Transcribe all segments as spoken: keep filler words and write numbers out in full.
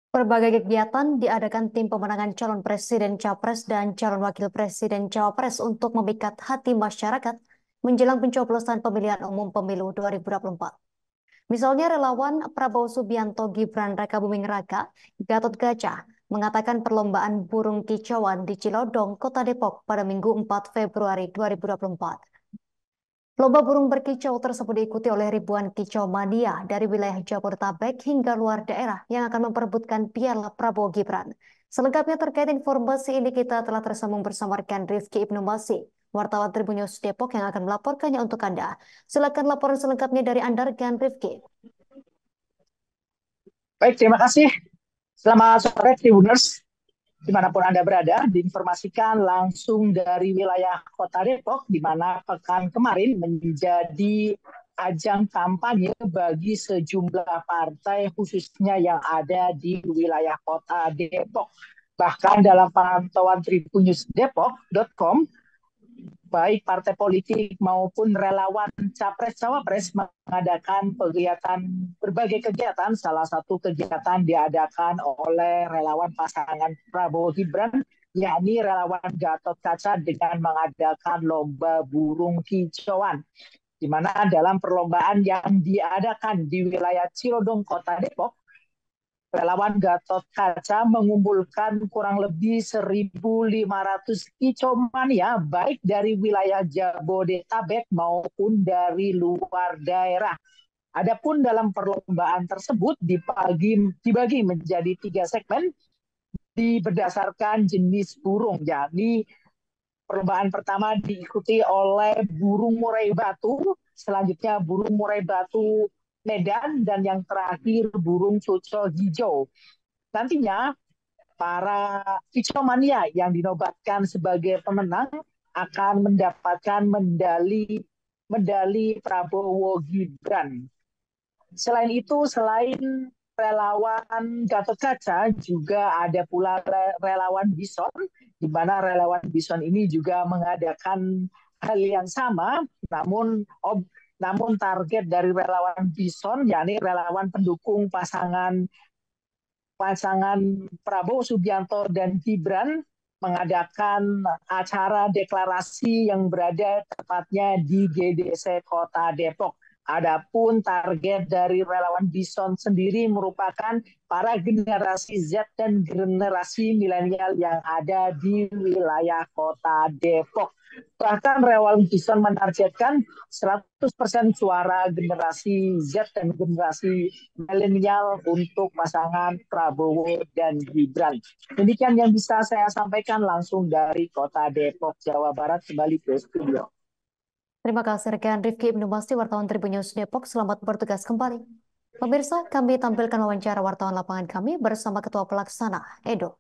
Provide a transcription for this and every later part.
Berbagai kegiatan diadakan tim pemenangan calon presiden Capres dan calon wakil presiden Cawapres untuk memikat hati masyarakat menjelang pencoblosan pemilihan umum pemilu dua ribu dua puluh empat. Misalnya relawan Prabowo Subianto Gibran Rakabuming Raka, Gatot Kaca, mengatakan perlombaan burung kicauan di Cilodong, Kota Depok pada Minggu empat Februari dua ribu dua puluh empat. Lomba burung berkicau tersebut diikuti oleh ribuan kicau mania dari wilayah Jabodetabek hingga luar daerah yang akan memperebutkan piala Prabowo Gibran. Selengkapnya terkait informasi ini kita telah tersambung bersama rekan Rifki Ibnu Masih, wartawan Tribun News Depok yang akan melaporkannya untuk Anda. Silakan laporan selengkapnya dari Anda rekan Rifki. Baik, terima kasih. Selamat sore Tribuners. Dimanapun Anda berada, diinformasikan langsung dari wilayah Kota Depok, di mana pekan kemarin menjadi ajang kampanye bagi sejumlah partai khususnya yang ada di wilayah Kota Depok. Bahkan dalam pantauan tribun news depok titik com, baik partai politik maupun relawan Capres-Cawapres mengadakan kegiatan berbagai kegiatan. Salah satu kegiatan diadakan oleh relawan pasangan Prabowo Gibran, yakni relawan Gatot Kaca dengan mengadakan lomba burung kicauan, di mana dalam perlombaan yang diadakan di wilayah Cilodong, Kota Depok, relawan Gatot Kaca mengumpulkan kurang lebih seribu lima ratus kicau mania, baik dari wilayah Jabodetabek maupun dari luar daerah. Adapun dalam perlombaan tersebut dibagi, dibagi menjadi tiga segmen di berdasarkan jenis burung, yakni perlombaan pertama diikuti oleh burung murai batu, selanjutnya burung murai batu Medan, dan yang terakhir burung cucul hijau. Nantinya para kicau mania yang dinobatkan sebagai pemenang akan mendapatkan medali medali Prabowo Gibran. Selain itu, selain relawan Gatot Kaca, juga ada pula relawan Bison, di mana relawan Bison ini juga mengadakan hal yang sama, namun ob Namun target dari relawan Bison, yakni relawan pendukung pasangan pasangan Prabowo Subianto dan Gibran, mengadakan acara deklarasi yang berada tepatnya di G D C Kota Depok. Adapun target dari relawan Bison sendiri merupakan para generasi Z dan generasi milenial yang ada di wilayah Kota Depok. Bahkan relawan Bison menargetkan seratus persen suara generasi Z dan generasi milenial untuk pasangan Prabowo dan Gibran. Demikian yang bisa saya sampaikan langsung dari Kota Depok, Jawa Barat. Kembali ke studio. Terima kasih rekan Rifki Ibnu Masih, wartawan Tribun News Depok. Selamat bertugas kembali. Pemirsa, kami tampilkan wawancara wartawan lapangan kami bersama Ketua Pelaksana, Edo.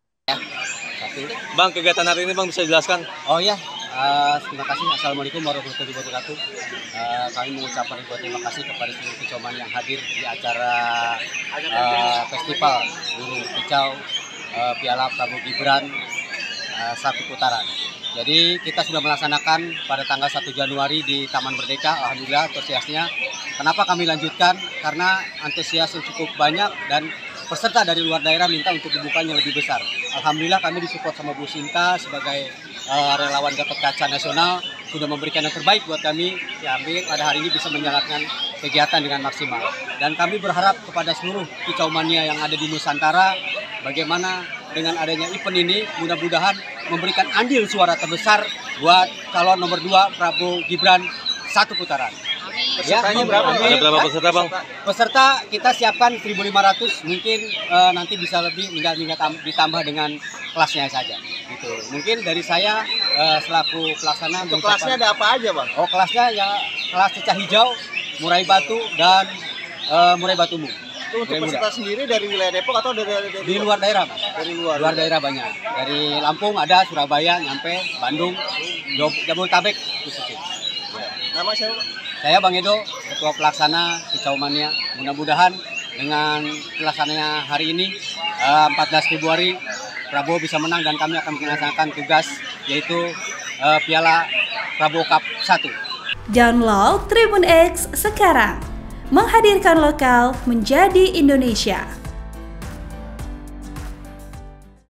Bang, kegiatan hari ini Bang bisa dijelaskan? Oh ya, uh, terima kasih. Assalamualaikum warahmatullahi wabarakatuh. Uh, kami mengucapkan ribuan terima kasih kepada seluruh kicauan yang hadir di acara uh, festival burung kicau uh, Piala Prabowo Gibran uh, satu putaran. Jadi kita sudah melaksanakan pada tanggal satu Januari di Taman Merdeka. Alhamdulillah antusiasnya. Kenapa kami lanjutkan? Karena antusias yang cukup banyak dan peserta dari luar daerah minta untuk dibukanya lebih besar. Alhamdulillah kami disupport sama Bu Sinta sebagai uh, relawan Gatot Kaca Nasional, sudah memberikan yang terbaik buat kami. Ya, pada hari ini bisa menjalankan kegiatan dengan maksimal. Dan kami berharap kepada seluruh kicau mania yang ada di Nusantara, bagaimana dengan adanya event ini mudah-mudahan memberikan andil suara terbesar buat calon nomor dua Prabowo Gibran satu putaran. Pesertanya ya, berapa? Ada berapa peserta Bang? Peserta kita siapkan seribu lima ratus, mungkin uh, nanti bisa lebih tinggal ditambah dengan kelasnya saja. Gitu. Mungkin dari saya uh, selaku pelaksana. Untuk kelasnya ada apa aja Bang? Oh, kelasnya ya kelas cecah hijau, murai batu, dan uh, murai batumu. Itu untuk peserta sendiri dari wilayah Depok atau dari, dari, dari di luar daerah, Mas? Dari luar. Luar daerah banyak. Dari Lampung ada, Surabaya, nyampe, Bandung, Jabodetabek khususnya. Ya. Nama siapa? Saya Bang Edo, Ketua Pelaksana Kicau Mania. Mudah-mudahan dengan pelaksananya hari ini empat belas Februari Prabowo bisa menang dan kami akan melaksanakan tugas yaitu uh, Piala Prabowo Cup satu. Download Tribun X sekarang. Menghadirkan lokal menjadi Indonesia.